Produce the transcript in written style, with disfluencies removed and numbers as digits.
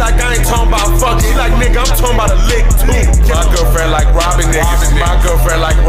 like I ain't talking about fucking. He like, nigga, I'm talking about a lick too. My girlfriend like robbing niggas. My girlfriend like